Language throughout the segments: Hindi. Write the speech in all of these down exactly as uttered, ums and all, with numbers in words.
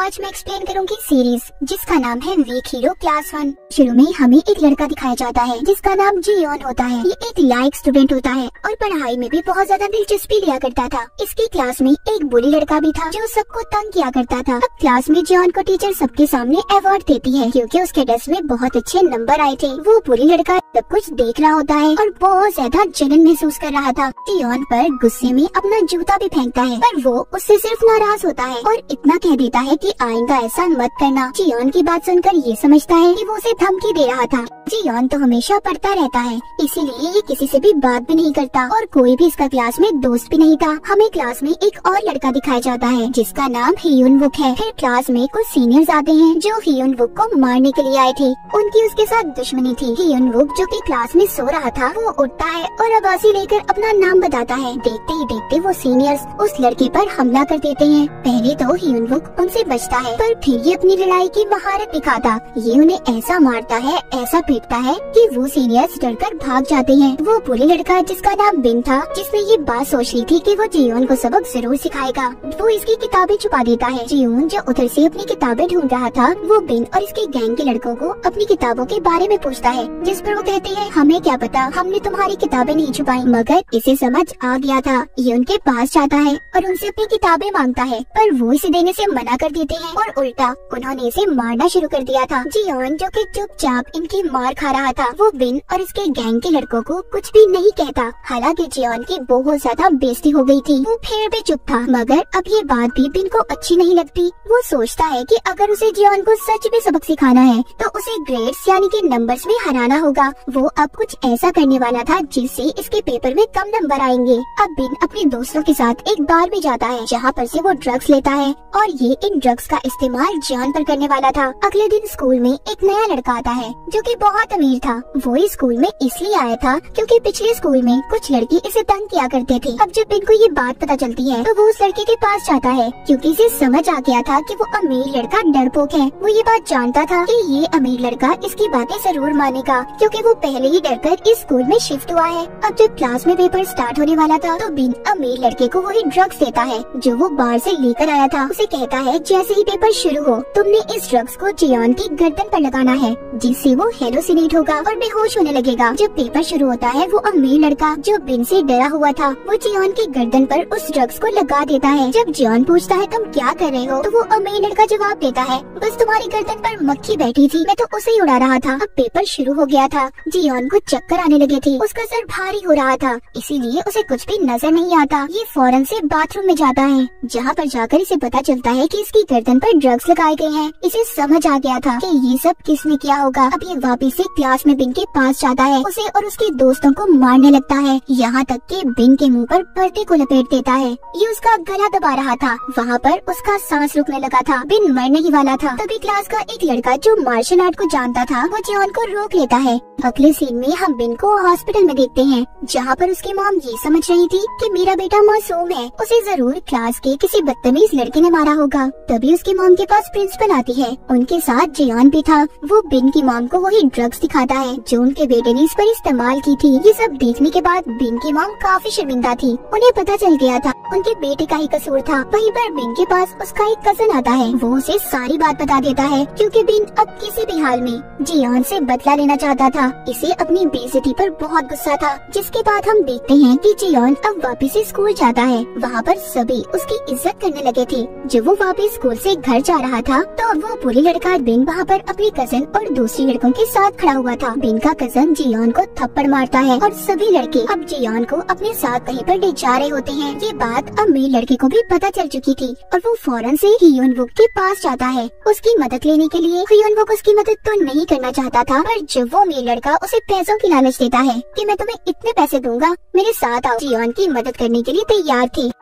आज मैं एक्सप्लेन करूंगी सीरीज जिसका नाम है वीक हीरो क्लास वन। शुरू में हमें एक लड़का दिखाया जाता है जिसका नाम जियोन होता है। ये एक लाइक स्टूडेंट होता है और पढ़ाई में भी बहुत ज्यादा दिलचस्पी लिया करता था। इसकी क्लास में एक बुली लड़का भी था जो सबको तंग किया करता था। अब क्लास में जियोन को टीचर सबके सामने अवार्ड देती है क्योंकि उसके टेस्ट में बहुत अच्छे नंबर आए थे। वो बुली लड़का सब कुछ देख रहा होता है और बहुत ज्यादा जलन महसूस कर रहा था। जियोन पर गुस्से में अपना जूता भी फेंकता है पर वो उससे सिर्फ नाराज होता है और इतना कह देता है कि आइंदा ऐसा मत करना। जियोन की बात सुनकर ये समझता है कि वो उसे धमकी दे रहा था। जियोन तो हमेशा पढ़ता रहता है इसीलिए ये किसी से भी बात भी नहीं करता और कोई भी इसका क्लास में दोस्त भी नहीं था। हमें क्लास में एक और लड़का दिखाया जाता है जिसका नाम हियुन वुक है। फिर क्लास में कुछ सीनियर्स आते हैं जो हियुन वुक को मारने के लिए आए थे। उनकी उसके साथ दुश्मनी थी। हियुन वुक जो कि क्लास में सो रहा था वो उठता है और आवाज़ी लेकर अपना नाम बताता है। देखते ही देखते वो सीनियर्स उस लड़के पर हमला कर देते हैं। पहले तो हियुन वुक उनसे बचता है पर फिर ये अपनी लड़ाई की महारत दिखाता। ये उन्हें ऐसा मारता है ऐसा पीटता है कि वो सीनियर्स डरकर भाग जाते हैं। वो बुरी लड़का जिसका नाम बिन था जिसने ये बात सोच ली थी कि वो जियोन को सबक जरूर सिखाएगा, वो इसकी किताबें छुपा देता है। जियोन जो उधर से अपनी किताबें ढूंढ रहा था वो बिन और इसके गैंग के लड़कों को अपनी किताबों के बारे में पूछता है जिस पर वो कहते हैं हमें क्या पता, हमने तुम्हारी किताबें नहीं छुपाई। मगर इसे समझ आ गया था। ये उनके पास जाता है और उनसे अपनी किताबें मांगता है पर वो इसे देने से मना कर देते हैं और उल्टा उन्होंने इसे मारना शुरू कर दिया था। जियोन जो कि चुपचाप इनकी मार खा रहा था वो बिन और इसके गैंग के लड़कों को कुछ भी नहीं कहता। हालांकि जियोन की बहुत ज्यादा बेइज्जती हो गई थी। वो फिर भी चुप था। मगर अब ये बात भी बिन को अच्छी नहीं लगती। वो सोचता है कि अगर उसे जियोन को सच में सबक सिखाना है तो उसे ग्रेड्स यानी कि नंबर्स में हराना होगा। वो अब कुछ ऐसा करने वाला था जिससे इसके पेपर में कम नंबर आएंगे। अब बिन अपने दोस्तों के साथ एक बार में जाता है जहाँ पर से वो ड्रग्स लेता है और ये इन ड्रग्स का इस्तेमाल जियोन पर करने वाला था। अगले दिन स्कूल में एक नया लड़का आता है जो कि बहुत अमीर था। वो इस स्कूल में इसलिए आया था क्योंकि पिछले स्कूल में कुछ लड़की इसे तंग किया करते थे। अब जब बिन को ये बात पता चलती है तो वो उस लड़के के पास जाता है क्योंकि इसे समझ आ गया था कि वो अमीर लड़का डरपोक है। वो ये बात जानता था कि ये अमीर लड़का इसकी बातें जरूर मानेगा क्योंकि वो पहले ही डरकर इस स्कूल में शिफ्ट हुआ है। अब जब क्लास में पेपर स्टार्ट होने वाला था तो बिन अमीर लड़के को वही ड्रग्स देता है जो वो बाहर से लेकर आया था। उसे कहता है जैसे ही पेपर शुरू हो तुमने इस ड्रग्स को जियोन की गर्दन पर लगाना है जिससे वो हेलोसिनेट होगा और बेहोश होने लगेगा। जब पेपर शुरू होता है वो अमीर लड़का जो बिन से डरा हुआ था वो जियोन की गर्दन पर उस ड्रग्स को लगा देता है। जब जियोन पूछता है तुम क्या कर रहे हो तो वो अमीर लड़का जवाब देता है बस तुम्हारी गर्दन पर मक्खी बैठी थी मैं तो उसे ही उड़ा रहा था। अब पेपर शुरू हो गया था। जियोन को चक्कर आने लगे थे। उसका सर भारी हो रहा था इसीलिए उसे कुछ भी नजर नहीं आता। ये फौरन से बाथरूम में जाता है जहाँ पर जाकर इसे पता चलता है कि इसकी गर्दन पर ड्रग्स लगाए गए हैं। इसे समझ आ गया था कि ये सब किसने किया होगा। अब ये वापस से क्लास में बिन के पास जाता है। उसे और उसके दोस्तों को मारने लगता है यहाँ तक कि बिन के मुंह पर पर्दे को लपेट देता है। ये उसका गला दबा रहा था। वहाँ पर उसका सांस रुकने लगा था। बिन मरने ही वाला था। तभी क्लास का एक लड़का जो मार्शल आर्ट को जानता था वो जियोन को रोक लेता है। अगले सीन में हम बिन को हॉस्पिटल में देखते हैं जहाँ पर उसकी मॉम ये समझ रही थी कि मेरा बेटा मासूम है, उसे जरूर क्लास के किसी बदतमीज लड़के ने मारा होगा। तभी उसकी मॉम के पास प्रिंसिपल आती है। उनके साथ जियोन भी था। वो बिन की मॉम को वही ड्रग्स दिखाता है जो उनके बेटे ने इस पर इस्तेमाल की थी। ये सब देखने के बाद बिन की मॉम काफी शर्मिंदा थी। उन्हें पता चल गया था उनके बेटे का ही कसूर था। वहीं पर बिन के पास उसका एक कजन आता है। वो उसे सारी बात बता देता है क्योंकि बिन अब किसी भी हाल में जियोन से बदला लेना चाहता था। इसे अपनी बेइज्जती पर बहुत गुस्सा था। जिसके बाद हम देखते हैं कि जियोन अब वापस से स्कूल जाता है। वहाँ पर सभी उसकी इज्जत करने लगे थे। जब वो वापस स्कूल से घर जा रहा था तो वो बुरी लड़का बिन वहाँ पर अपने कजन और दूसरी लड़कों के साथ खड़ा हुआ था। बिन का कजन जियोन को थप्पड़ मारता है और सभी लड़के अब जियोन को अपने साथ कहीं पर ले जा रहे होते हैं। ये बात अमीर लड़के को भी पता चल चुकी थी और वो फौरन से हियुन वुक के पास जाता है उसकी मदद लेने के लिए। हियुन वुक उसकी मदद तो नहीं करना चाहता था पर जब वो अमीर लड़का उसे पैसों की लालच देता है कि मैं तुम्हें इतने पैसे दूंगा मेरे साथ आओ, जियोन की मदद करने के लिए तैयार थी।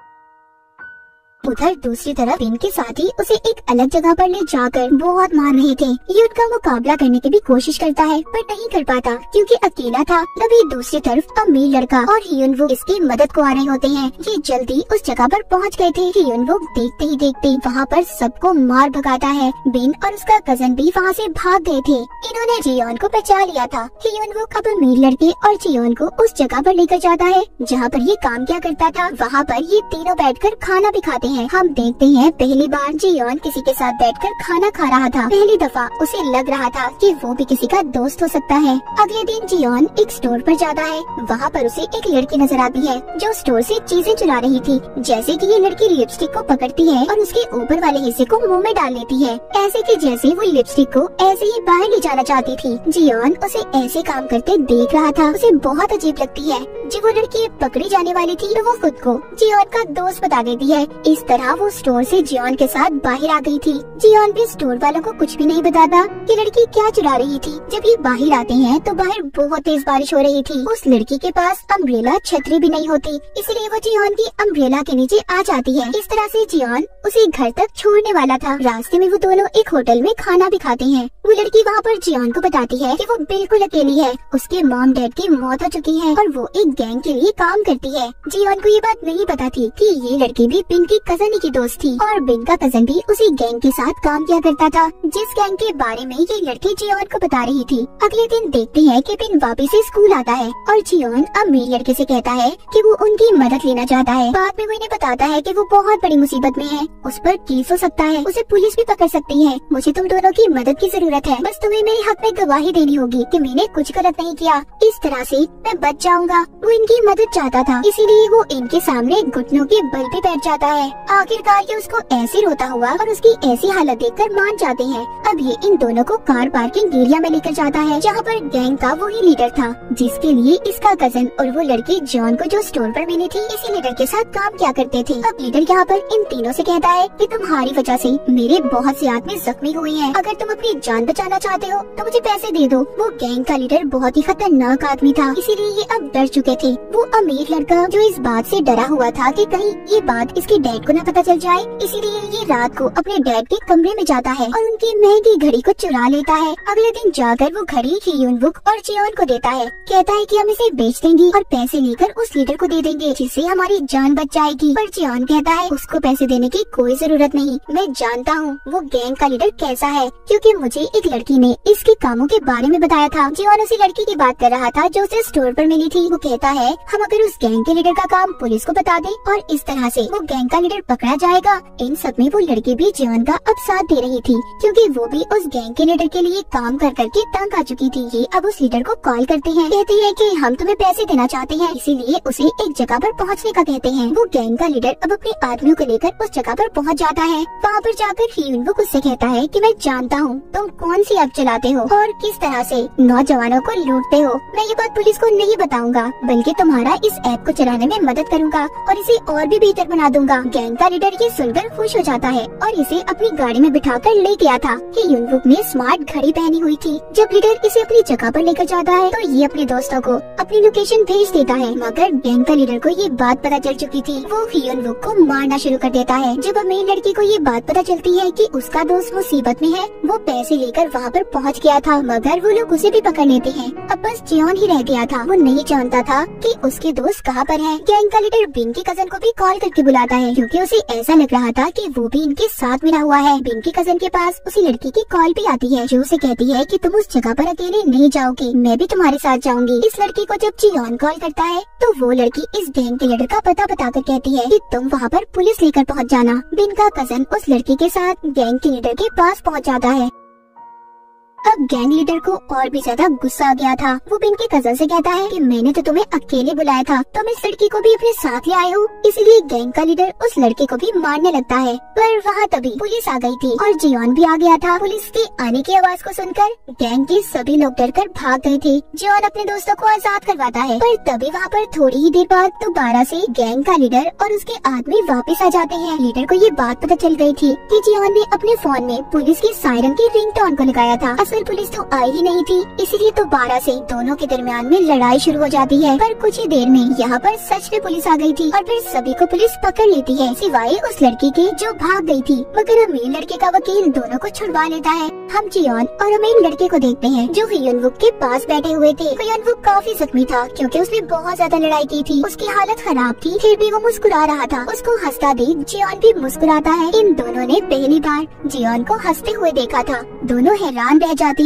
उधर दूसरी तरफ बिन के साथी उसे एक अलग जगह पर ले जाकर बहुत मार रहे थे। ये उनका मुकाबला करने की भी कोशिश करता है पर नहीं कर पाता क्योंकि अकेला था। तभी दूसरी तरफ अमीर लड़का और हियुन वुक इसकी मदद को आ रहे होते हैं। ये जल्दी उस जगह पर पहुंच गए थे। हियुन वुक देखते ही देखते वहाँ पर सबको मार भगाता है। बिन और उसका कजन भी वहाँ से भाग गए थे। इन्होंने जियोन को बचा लिया था। हियुन वुक अब अमीर लड़के और जियोन को उस जगह पर लेकर जाता है जहाँ पर ये काम किया करता था। वहाँ पर ये तीनों बैठकर खाना भी खाते हैं, हम देखते हैं पहली बार जियोन किसी के साथ बैठकर खाना खा रहा था। पहली दफा उसे लग रहा था कि वो भी किसी का दोस्त हो सकता है। अगले दिन जियोन एक स्टोर पर जाता है। वहाँ पर उसे एक लड़की नजर आती है जो स्टोर से चीजें चुरा रही थी। जैसे कि ये लड़की लिपस्टिक को पकड़ती है और उसके ऊपर वाले हिस्से को मुंह में डाल लेती है, ऐसे कि जैसे वो लिपस्टिक को ऐसे ही बाहर ले जाना चाहती थी। जियोन उसे ऐसे काम करते देख रहा था। उसे बहुत अजीब लगती है। जब वो लड़की पकड़ी जाने वाली थी तो वो खुद को जियोन का दोस्त बता देती है। इस तरह वो स्टोर से जियोन के साथ बाहर आ गई थी। जियोन भी स्टोर वालों को कुछ भी नहीं बताता कि लड़की क्या चुरा रही थी। जब ये बाहर आते हैं तो बाहर बहुत तेज बारिश हो रही थी। उस लड़की के पास अम्ब्रेला छतरी भी नहीं होती, इसलिए वो जियोन की अम्ब्रेला के नीचे आ जाती है। इस तरह से जियोन उसे घर तक छोड़ने वाला था। रास्ते में वो दोनों एक होटल में खाना भी खाते हैं। वो लड़की वहाँ पर जियोन को बताती है कि वो बिल्कुल अकेली है। उसके मॉम डैड की मौत हो चुकी है और वो एक गैंग के लिए काम करती है। जियोन को ये बात नहीं पता थी कि ये लड़की भी बिन की कजन की दोस्त थी और बिन का कजन भी उसी गैंग के साथ काम किया करता था, जिस गैंग के बारे में ये लड़की जियोन को बता रही थी। अगले दिन देखते हैं कि बिन वापस से स्कूल आता है और जियोन अमीर लड़के से कहता है कि वो उनकी मदद लेना चाहता है। बाद में वो इन्हें बताता है कि वो बहुत बड़ी मुसीबत में है, उस पर केस हो सकता है, उसे पुलिस भी पकड़ सकती है। मुझे तुम दोनों की मदद की जरूरत है, बस तुम्हें मेरे हक में गवाही देनी होगी कि मैंने कुछ गलत नहीं किया। इस तरह से मैं बच जाऊंगा। वो इनकी मदद चाहता था, इसीलिए वो इनके सामने घुटनों के बल पे बैठ जाता है। आखिरकार ये उसको ऐसे रोता हुआ और उसकी ऐसी हालत देखकर मान जाते हैं। अब ये इन दोनों को कार पार्किंग एरिया में लेकर जाता है, जहाँ पर गैंग का वही लीडर था, जिसके लिए इसका कजन और वो लड़की जॉन को जो स्टोर पर मिली थी इसी लीडर के साथ काम किया करते थे। अब लीडर यहाँ पर इन तीनों से कहता है कि तुम्हारी वजह से मेरे बहुत से आदमी जख्मी हुए हैं, अगर तुम अपनी जान बचाना चाहते हो तो मुझे पैसे दे दो। वो गैंग का लीडर बहुत ही खतरनाक आदमी था, इसीलिए ये अब डर चुके थे। वो अमीर लड़का जो इस बात से डरा हुआ था कि कहीं ये बात इसके डैड को न पता चल जाए, इसीलिए ये रात को अपने डैड के कमरे में जाता है और उनकी महंगी घड़ी को चुरा लेता है। अगले दिन जाकर वो घड़ी हियूनवुक और जियोन को देता है, कहता है कि हम इसे बेच देंगे और पैसे लेकर उस लीडर को दे देंगे, जिससे हमारी जान बच जाएगी। पर जियोन कहता है उसको पैसे देने की कोई जरूरत नहीं, मैं जानता हूँ वो गैंग का लीडर कैसा है, क्योंकि मुझे एक लड़की ने इसके कामों के बारे में बताया था। जियोन उसी लड़की की बात कर रहा था जो उसे स्टोर पर मिली थी। वो कहता है हम अगर उस गैंग के लीडर का काम पुलिस को बता दें और इस तरह से वो गैंग का लीडर पकड़ा जाएगा। इन सब में वो लड़की भी जियोन का अब साथ दे रही थी, क्योंकि वो भी उस गैंग के लीडर के लिए काम कर करके तंग आ चुकी थी। ये अब उस लीडर को कॉल करते हैं, कहते हैं कि हम तुम्हें पैसे देना चाहते हैं, इसीलिए उसे एक जगह पर पहुंचने का कहते हैं। वो गैंग का लीडर अब अपने आदमियों को लेकर उस जगह पर पहुंच जाता है। वहाँ पर जाकर हियूनवुक उससे कहता है कि मैं जानता हूँ तुम कौन सी ऐप चलाते हो और किस तरह से नौजवानों को लूटते हो। मैं ये बात पुलिस को नहीं बताऊंगा, बल्कि तुम्हारा इस ऐप को चलाने में मदद करूंगा और इसे और भी बेहतर बना दूंगा। गैंग का लीडर ये सुनकर खुश हो जाता है और इसे अपनी गाड़ी में बिठाकर ले गया था। हियूनवुक ने स्मार्ट घड़ी पहनी हुई थी। जब लीडर इसे अपनी जगह पर लेकर जाता है तो ये अपने दोस्तों को अपनी लोकेशन भेज देता है, मगर गैंग का लीडर को ये बात पता चल चुकी थी। वो हियूनवुक को मारना शुरू कर देता है। जब अमीर लड़की को ये बात पता चलती है कि उसका दोस्त मुसीबत में है, वो पैसे लेकर वहाँ पर पहुँच गया था, मगर वो लोग उसे भी पकड़ लेते हैं। अब बस जियोन ही रह गया था। वो नहीं जानता था कि उसके दोस्त कहाँ पर है। गैंग का लीडर बिन की कजन को भी कॉल करके बुलाता है, क्योंकि उसे ऐसा लग रहा था कि वो भी इनके साथ मिला हुआ है। बिन की कजन के पास उसी लड़की की कॉल भी आती है, जो उसे कहती है कि तुम उस जगह पर अकेले नहीं जाओगे, मैं भी तुम्हारे साथ जाऊंगी। इस लड़की को जब जियोन कॉल करता है तो वो लड़की इस गैंग के लीडर का पता बताकर कहती है कि तुम वहाँ पर पुलिस लेकर पहुँच जाना। बिन का कजन उस लड़की के साथ गैंग के लीडर के पास पहुँच जाता है। अब गैंग लीडर को और भी ज्यादा गुस्सा आ गया था। वो बिन के कजन से कहता है कि मैंने तो तुम्हें अकेले बुलाया था, तुम इस लड़की को भी अपने साथ ले आए हो। इसलिए गैंग का लीडर उस लड़के को भी मारने लगता है, पर वहाँ तभी पुलिस आ गई थी और जियोन भी आ गया था। पुलिस के आने की आवाज को सुनकर गैंग के सभी लोग डरकर भाग गए थे। जियोन अपने दोस्तों को आजाद करवाता है, पर तभी वहाँ पर थोड़ी ही देर बाद दोबारा से गैंग का लीडर और उसके आदमी वापस आ जाते हैं। लीडर को ये बात पता चल गई थी कि जियोन ने अपने फोन में पुलिस की सायरन की रिंगटोन को लगाया था। असल पुलिस तो आई ही नहीं थी, इसीलिए दोबारा से दोनों के दरमियान में लड़ाई शुरू हो जाती है। पर कुछ ही देर में यहाँ पर सच में पुलिस आ गई थी और फिर सभी को पुलिस पकड़ लेती है, सिवाय उस लड़की के जो भाग गई थी। मगर अमीर लड़के का वकील दोनों को छुड़वा लेता है। हम जियोन और अमीर लड़के को देखते हैं जो हियूनवुक के पास बैठे हुए थे। हियूनवुक काफी जख्मी था, क्योंकि उसने बहुत ज्यादा लड़ाई की थी। उसकी हालत खराब थी, फिर भी वो मुस्कुरा रहा था। उसको हंसता देख जियोन भी मुस्कुराता है। इन दोनों ने पहली बार जियोन को हंसते हुए देखा था। दोनों हैरान रह जाते हैं।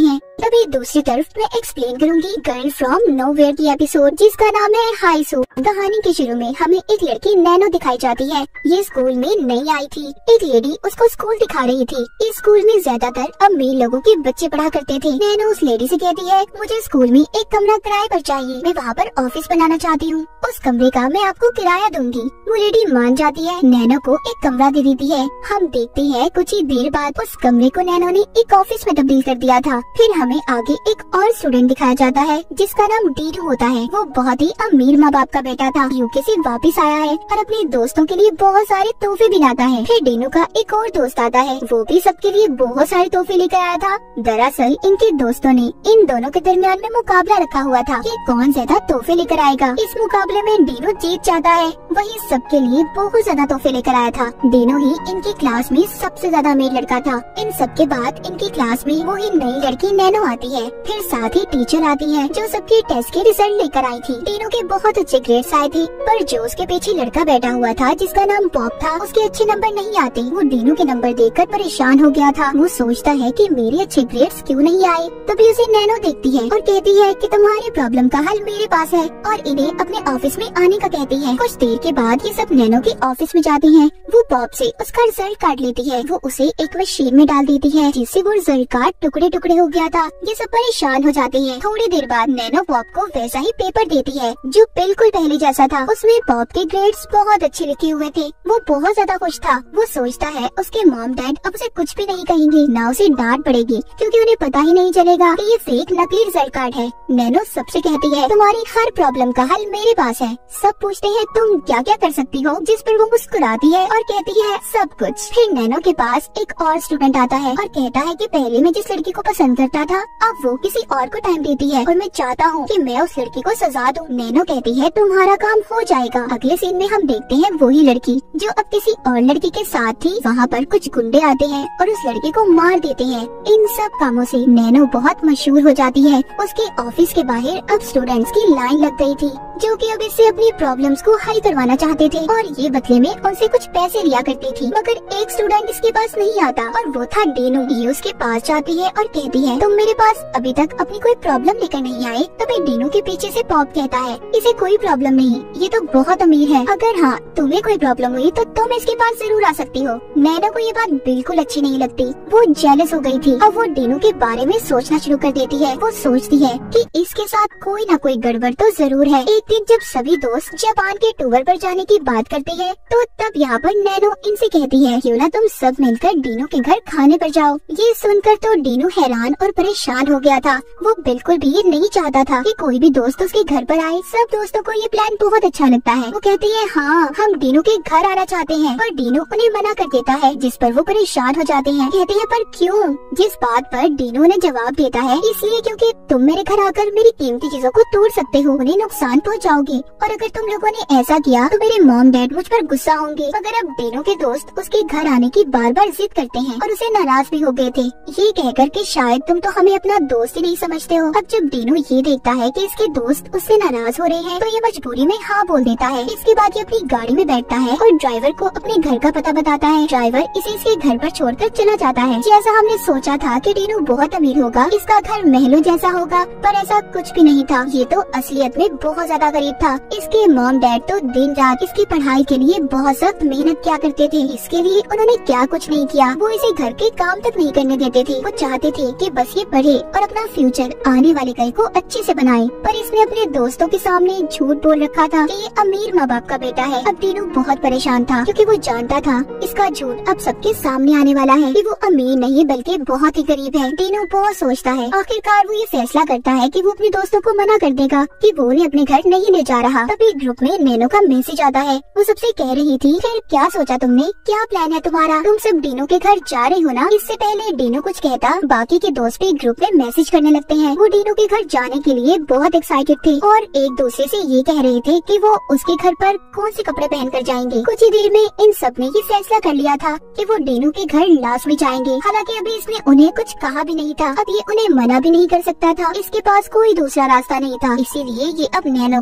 तभी दूसरी तरफ मैं एक्सप्लेन करूंगी गर्ल फ्रॉम नोवेयर की एपिसोड जिसका नाम है हाई सू। कहानी के शुरू में हमें एक लड़की नैनो दिखाई जाती है। ये स्कूल में नई आई थी। एक लेडी उसको स्कूल दिखा रही थी। इस स्कूल में ज्यादातर अमीर लोगों के बच्चे पढ़ा करते थे। नैनो उस लेडी से कहती है मुझे स्कूल में एक कमरा किराए पर चाहिए, मैं वहाँ पर ऑफिस बनाना चाहती हूँ, उस कमरे का मैं आपको किराया दूंगी। वो लेडी मान जाती है, नैनो को एक कमरा दे देती है। हम देखते हैं कुछ ही देर बाद उस कमरे को नैनो ने एक ऑफिस में तब्दील कर दिया था। फिर हमें आगे एक और स्टूडेंट दिखाया जाता है जिसका नाम डीनू होता है। वो बहुत ही अमीर माँ बाप का बेटा था, यूके से वापिस आया है और अपने दोस्तों के लिए बहुत सारे तोहफे भी लाता है। फिर डीनू का एक और दोस्त आता है, वो भी सबके लिए बहुत सारे तोहफे लेकर आया था। दरअसल इनके दोस्तों ने इन दोनों के दरमियान में मुकाबला रखा हुआ था कि कौन ज्यादा तोहफे लेकर आएगा। इस मुकाबले में डीनू जीत जाता है। वही सबके लिए बहुत ज्यादा तोहफे लेकर आया था। डीनू ही इनकी क्लास में सबसे ज्यादा अमीर लड़का था। इन सबके बाद इनकी क्लास में वही नई लड़की नैनो आती है। फिर साथ ही टीचर आती है जो सबके टेस्ट के रिजल्ट लेकर आई थी। डीनू के बहुत अच्छे ग्रेड्स आए थे, पर जो उसके पीछे लड़का बैठा हुआ था जिसका नाम बॉब था, उसके अच्छे नंबर नहीं आते। वो डीनू के नंबर देखकर परेशान हो गया था। वो सोचता है कि मेरे अच्छे ग्रेड्स क्यों नहीं आए। तभी उसे नैनो देखती है और कहती है कि तुम्हारे प्रॉब्लम का हल मेरे पास है और इन्हें अपने ऑफिस में आने का कहती है। कुछ देर के बाद ये सब नैनो के ऑफिस में जाते हैं। वो बॉब से उसका रिजल्ट काट लेती है। वो उसे एक मशीन में डाल देती है जिससे वो रिजल्ट का टुकड़े टुकड़े हो गया था। ये सब परेशान हो जाते हैं। थोड़ी देर बाद नैनो बॉब को वैसा ही पेपर देती है जो बिल्कुल पहले जैसा था। उसमें बॉब के ग्रेड्स बहुत अच्छे लिखे हुए थे। वो बहुत ज्यादा खुश था। वो सोचता है उसके मॉम डैड अब उसे कुछ भी नहीं कहेंगे, ना उसे डांट पड़ेगी क्योंकि उन्हें पता ही नहीं चलेगा कि ये फेक नकली रिजल्ट कार्ड है। नैनो सबसे कहती है तुम्हारी हर प्रॉब्लम का हल मेरे पास है। सब पूछते हैं तुम क्या क्या कर सकती हो, जिस पर वो मुस्कुराती है और कहती है सब कुछ। फिर नैनो के पास एक और स्टूडेंट आता है और कहता है कि पहले मैं जिस लड़की को पसंद करता था अब वो किसी और को टाइम देती है और मैं चाहता हूँ कि मैं उस लड़की को सजा दूँ। नैनो कहती है तुम्हारा काम हो जाएगा। अगले सीन में हम देखते हैं वही लड़की जो अब किसी और लड़की के साथ थी। वहाँ पर कुछ गुंडे आते हैं और उस लड़की को मार देते हैं। इन सब कामों से नैनो बहुत मशहूर हो जाती है। उसके ऑफिस के बाहर अब स्टूडेंट्स की लाइन लग गई थी जो कि अब इससे अपनी प्रॉब्लम्स को हल करवाना चाहते थे और ये बदले में उनसे कुछ पैसे लिया करती थी। मगर एक स्टूडेंट इसके पास नहीं आता और वो था डीनू। ये उसके पास जाती है और कहती है तुम मेरे पास अभी तक अपनी कोई प्रॉब्लम लेकर नहीं आए। तभी डीनू के पीछे से बॉब कहता है इसे कोई प्रॉब्लम नहीं, ये तो बहुत अमीर है। अगर हाँ तुम्हें कोई प्रॉब्लम हुई तो तुम इसके पास जरूर आ सकती हो। नैनो को ये बात बिल्कुल अच्छी नहीं लगती। वो जेलस हो गई थी। अब वो डीनू के बारे में सोचना शुरू कर देती है। वो सोचती है कि इसके साथ कोई ना कोई गड़बड़ तो जरूर है। एक दिन जब सभी दोस्त जापान के टूर पर जाने की बात करते हैं तो तब यहाँ पर नैनो इनसे कहती है क्यों ना तुम सब मिलकर डीनू के घर खाने पर जाओ। ये सुनकर तो डीनू हैरान और परेशान हो गया था। वो बिल्कुल भी नहीं चाहता था कि कोई भी दोस्त उसके घर पर आए। सब दोस्तों को ये प्लान बहुत अच्छा लगता है। वो कहती है हाँ हम डीनू के घर आना चाहते हैं और डीनू उन्हें मना कर देता है जिस पर वो परेशान हो जाते हैं। कहते हैं पर क्यों? जिस बात पर डीनू ने जवाब देता है इसलिए क्योंकि तुम मेरे घर आकर मेरी कीमती चीजों को तोड़ सकते हो, उन्हें नुकसान पहुँचाओगे और अगर तुम लोगों ने ऐसा किया तो मेरे मॉम डैड मुझ पर गुस्सा होंगे। मगर अब डीनू के दोस्त उसके घर आने की बार बार जिद करते हैं और उसे नाराज भी हो गए थे ये कहकर कि शायद तुम तो हमें अपना दोस्त ही नहीं समझते हो। अब जब डीनू ये देखता है कि इसके दोस्त उससे नाराज हो रहे हैं तो ये मजबूरी में हाँ बोल देता है। इसके बाद ये अपनी गाड़ी में बैठता है और ड्राइवर को अपने घर का पता बताता है। ड्राइवर इसे इसके घर पर छोड़कर चला जाता है। जैसा हमने सोचा था कि डीनू बहुत अमीर होगा, इसका घर महलों जैसा होगा, पर ऐसा कुछ भी नहीं था। ये तो असलियत में बहुत ज्यादा गरीब था। इसके मॉम डैड तो दिन रात इसकी पढ़ाई के लिए बहुत सख्त मेहनत किया करते थे। इसके लिए उन्होंने क्या कुछ नहीं किया। वो इसे घर के काम तक नहीं करने देते थे। वो चाहते थे कि बस ये पढ़े और अपना फ्यूचर आने वाले कल को अच्छे से बनाए। पर इसने अपने दोस्तों के सामने झूठ बोल रखा था कि ये अमीर माँ बाप का बेटा है। अब डीनू बहुत परेशान था क्योंकि वो जानता था इसका झूठ अब सबके सामने आने वाला है कि वो अमीर नहीं बल्कि बहुत ही गरीब है। डीनू बहुत सोचता है। आखिरकार वो ये फैसला करता है कि वो अपने दोस्तों को मना कर देगा कि वो उन्हें अपने घर नहीं ले जा रहा। तभी ग्रुप में नैनो का मैसेज आता है। वो सबसे कह रही थी फिर क्या सोचा तुमने, क्या प्लान है तुम्हारा, तुम सब डीनू के घर जा रहे हो ना। इससे पहले डीनू कुछ कहता बाकी के दोस्त भी ग्रुप में मैसेज करने लगते हैं। वो डीनू के घर जाने के लिए बहुत एक्साइटेड थे और एक दूसरे से ये कह रहे थे कि वो उसके घर पर कौन से कपड़े पहन कर जाएंगे। कुछ ही देर में इन सब ने ये फैसला कर लिया था कि वो डीनू के घर लास्ट में जाएंगे। हालांकि अभी इसने उन्हें कुछ कहा भी नहीं था। अब ये उन्हें मना भी नहीं कर सकता था। इसके पास कोई दूसरा रास्ता नहीं था। इसीलिए ये अब नैनो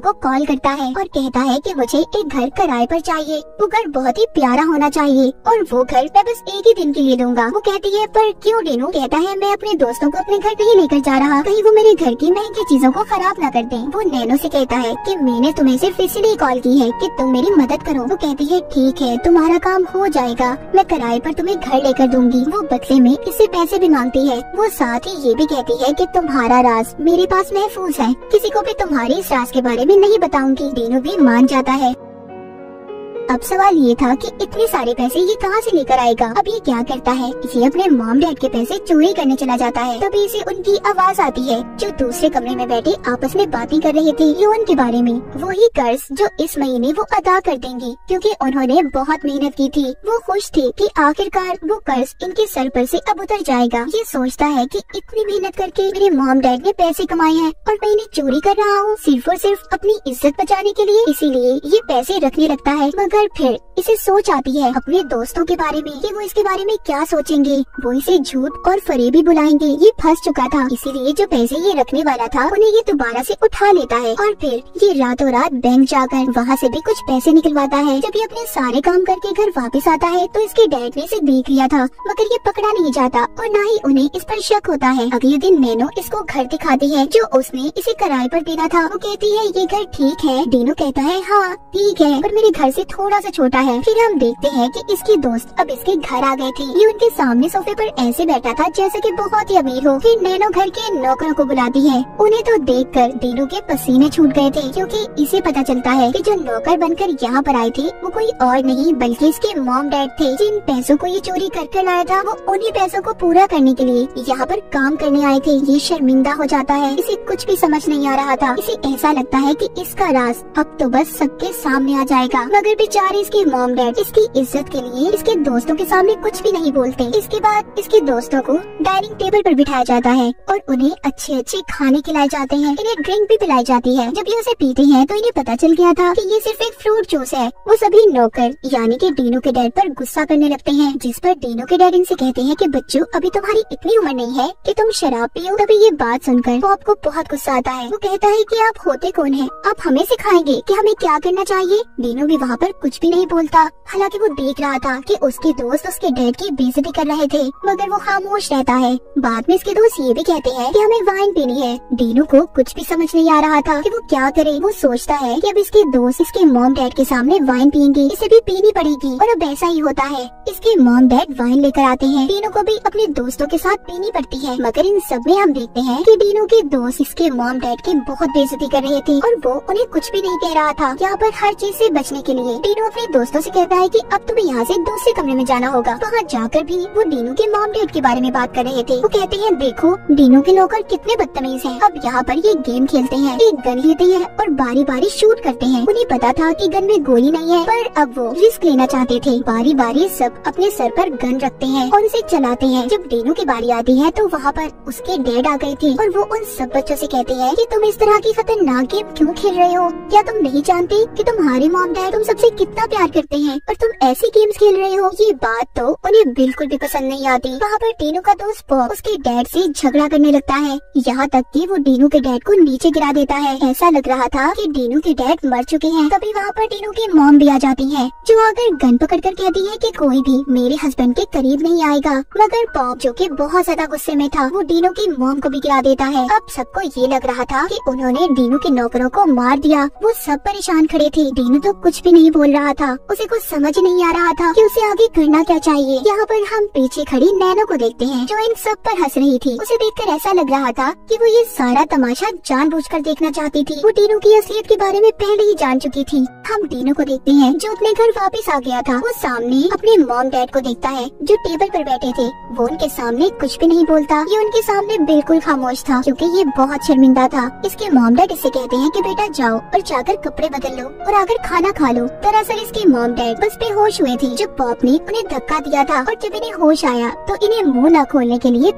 को कॉल करता है और कहता है कि मुझे एक घर किराए पर चाहिए। वो घर बहुत ही प्यारा होना चाहिए और वो घर मैं बस एक ही दिन के लिए दूंगा। वो कहती है पर क्यों डीनू? कहता है मैं अपने दोस्तों को अपने घर नहीं लेकर जा रहा, कहीं वो मेरे घर की महंगी चीजों को खराब न कर दें। वो नैनो से कहता है कि मैंने तुम्हें सिर्फ इसलिए कॉल की है कि तुम मेरी मदद करो। वो कहती है ठीक है, तुम्हारा काम हो जाएगा, मैं किराए पर तुम्हें घर लेकर दूंगी। वो बदले में इससे पैसे भी मांगती है। वो साथ ही ये भी कहती है कि तुम्हारा राज मेरे पास महफूज है, किसी को भी तुम्हारे इस राज के बारे में नहीं बताऊंगी। डीनू भी मान जाता है। अब सवाल ये था कि इतने सारे पैसे ये कहाँ से लेकर आएगा। अब ये क्या करता है, ये अपने मॉम डैड के पैसे चोरी करने चला जाता है। तभी इसे उनकी आवाज आती है जो दूसरे कमरे में बैठे आपस में बातें कर रहे थे लोन के बारे में। वही कर्ज जो इस महीने वो अदा कर देंगे क्योंकि उन्होंने बहुत मेहनत की थी। वो खुश थे कि आखिरकार वो कर्ज इनके सर पर से अब उतर जाएगा। ये सोचता है कि इतनी मेहनत करके मेरे मॉम डैड ने पैसे कमाए हैं और मैं इन्हें चोरी कर रहा हूँ सिर्फ और सिर्फ अपनी इज्जत बचाने के लिए, इसीलिए ये पैसे रखने लगता है। मगर फिर इसे सोच आती है अपने दोस्तों के बारे में कि वो इसके बारे में क्या सोचेंगे। वो इसे झूठ और फरेबी बुलाएंगे। ये फंस चुका था, इसीलिए जो पैसे ये रखने वाला था उन्हें ये दोबारा से उठा लेता है और फिर ये रातों रात बैंक जाकर वहाँ से भी कुछ पैसे निकलवाता है। जब ये अपने सारे काम करके घर वापस आता है तो इसके डैड ने इसे देख लिया था, मगर ये पकड़ा नहीं जाता और न ही उन्हें इस पर शक होता है। अगले दिन नैनो इसको घर दिखाती है जो उसने इसे किराए पर देना था। वो कहती है ये घर ठीक है। डीनू कहता है हाँ ठीक है, पर मेरे घर से थोड़ा सा छोटा है। फिर हम देखते हैं कि इसके दोस्त अब इसके घर आ गए थे। ये उनके सामने सोफे पर ऐसे बैठा था जैसे कि बहुत ही अमीर हो। फिर नैनो घर के नौकरों को बुलाती है। उन्हें तो देखकर डीनू के पसीने छूट गए थे क्योंकि इसे पता चलता है कि जो नौकर बनकर यहाँ पर आए थे वो कोई और नहीं बल्कि इसके मॉम डैड थे। जिन पैसों को ये चोरी करके लाया था वो उन्हीं पैसों को पूरा करने के लिए यहाँ पर काम करने आए थे। ये शर्मिंदा हो जाता है, इसे कुछ भी समझ नहीं आ रहा था। इसे ऐसा लगता है कि इसका राज अब तो बस सबके सामने आ जाएगा, मगर बेचारे इसके मॉम डैड इसकी इज्जत के लिए इसके दोस्तों के सामने कुछ भी नहीं बोलते। इसके बाद इसके दोस्तों को डाइनिंग टेबल पर बिठाया जाता है और उन्हें अच्छे अच्छे खाने खिलाए जाते हैं। इन्हें ड्रिंक भी पिलाई जाती है। जब ये उसे पीते हैं तो इन्हें पता चल गया था कि ये सिर्फ एक फ्रूट जूस है। वो सभी नौकर यानी कि डीनू के डैड पर गुस्सा करने लगते हैं, जिस पर डीनू के डैड इनसे कहते हैं कि बच्चों अभी तुम्हारी इतनी उम्र नहीं है कि तुम शराब पियो। तभी ये बात सुनकर पॉप को बहुत गुस्सा आता है। वो कहता है कि आप होते कौन हैं? आप हमें सिखाएंगे कि हमें क्या करना चाहिए। डीनू भी वहाँ पर कुछ भी नहीं बोलता, हालांकि वो देख रहा था कि उसके दोस्त उसके डैड की बेइज्जती कर रहे थे, मगर वो खामोश रहता है। बाद में इसके दोस्त ये भी कहते हैं कि हमें वाइन पीनी है। डीनू को कुछ भी समझ नहीं आ रहा था कि वो क्या करे। वो सोचता है कि अब इसके दोस्त इसके मॉम डैड के सामने वाइन पियेंगे, इसे भी पीनी पड़ेगी और अब ऐसा ही होता है। इसके मॉम डैड वाइन लेकर आते हैं। डीनू को भी अपने दोस्तों के साथ पीनी पड़ती है, मगर इन सब में हम देखते हैं कि डीनू के दोस्त इसके मॉम डैड की बहुत बेइज्जती कर रहे थे और वो उन्हें कुछ भी नहीं कह रहा था। यहाँ पर हर चीज से बचने के लिए डीनू अपने दोस्तों से कहता है कि अब तुम्हें यहाँ से दूसरे कमरे में जाना होगा। वहाँ जाकर भी वो डीनू के मॉम डैड के बारे में बात कर रहे थे। वो कहते हैं देखो डीनू के नौकर कितने बदतमीज हैं। अब यहाँ पर ये गेम खेलते हैं, एक गन लेते हैं और बारी बारी शूट करते हैं। उन्हें पता था कि गन में गोली नहीं है, पर अब वो रिस्क लेना चाहते थे। बारी बारी सब अपने सर पर गन रखते हैं और उसे चलाते हैं। जब डीनू की बारी आती है तो वहाँ पर उसके डैड आ गए थे और वो उन सब बच्चों से कहते हैं कि तुम इस तरह की खतरनाक गेम क्यों खेल रहे हो? क्या तुम नहीं जानते कि तुम्हारे मॉम डैड तुम सबसे कितना प्यार करते हैं और तुम ऐसी गेम्स खेल रहे हो? ये बात तो उन्हें बिल्कुल भी पसंद नहीं आती। वहाँ पर डीनू का दोस्त पॉप उसके डैड से झगड़ा करने लगता है, यहाँ तक कि वो डीनू के डैड को नीचे गिरा देता है। ऐसा लग रहा था कि डीनू के डैड मर चुके हैं। तभी वहाँ पर डीनू की मॉम भी आ जाती है, जो आकर गन पकड़कर कहती है कि कोई भी मेरे हस्बैंड के करीब नहीं आएगा। मगर पॉप जो कि बहुत ज्यादा गुस्से में था वो डीनू की मॉम को भी गिरा देता है। अब सबको ये लग रहा था कि उन्होंने डीनू के नौकरों को मार दिया। वो सब परेशान खड़े थे। डीनू तो कुछ भी नहीं बोल रहा था, उसे कुछ समझ नहीं आ रहा था कि उसे आगे करना क्या चाहिए। यहाँ पर हम पीछे खड़ी नैनो को देखते हैं जो इन सब पर हंस रही थी। उसे देखकर ऐसा लग रहा था कि वो ये सारा तमाशा जानबूझकर देखना चाहती थी। वो डीनू की असलियत के बारे में पहले ही जान चुकी थी। हम डीनू को देखते हैं जो अपने घर वापस आ गया था। वो सामने अपने मॉम डैड को देखता है जो टेबल पर बैठे थे। वो उनके सामने कुछ भी नहीं बोलता। ये उनके सामने बिल्कुल खामोश था क्योंकि ये बहुत शर्मिंदा था। इसके मॉम डैड इससे कहते हैं कि बेटा जाओ और जाकर कपड़े बदल लो और आकर खाना खा लो। दरअसल इसके मॉम डैड बस बेहोश हुए थे जब पॉप ने उन्हें धक्का दिया था और जब इन्हें होश आया तो इन्हें मुंह न खोलने के लिए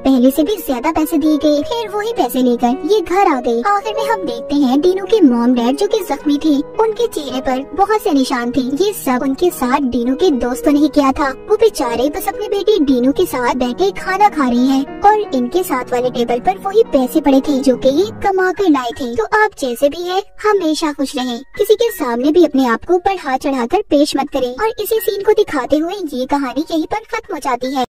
पहले से भी ज्यादा पैसे दिए गए। फिर वही पैसे लेकर ये घर आ गई। आखिर में हम देखते हैं डीनू के मॉम डैड जो कि जख्मी थे, उनके चेहरे पर बहुत से निशान थे। ये सब उनके साथ डीनू के दोस्तों ने ही किया था। वो बेचारे बस अपनी बेटी डीनू के साथ बैठे खाना खा रहे हैं और इनके साथ वाले टेबल पर वही पैसे पड़े थे जो कि ये कमा कर लाए थे। तो आप जैसे भी है हमेशा खुश रहें, किसी के सामने भी अपने आप को बढ़ा चढ़ाकर पेश मत करें। और इसी सीन को दिखाते हुए ये कहानी यहीं पर खत्म हो जाती है।